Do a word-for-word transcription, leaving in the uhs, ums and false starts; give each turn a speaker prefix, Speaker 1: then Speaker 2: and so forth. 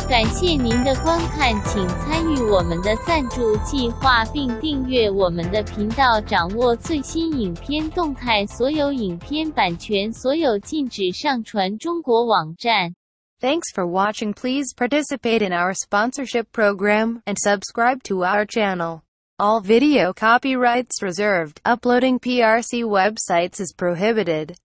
Speaker 1: 感谢您的观看，请参与我们的赞助计划并订阅我们的频道，掌握最新影片动态。所有影片版权所有，禁止上传中国网站。
Speaker 2: Thanks for watching. Please participate in our sponsorship program and subscribe to our channel. All video copyrights reserved. Uploading P R C websites is prohibited.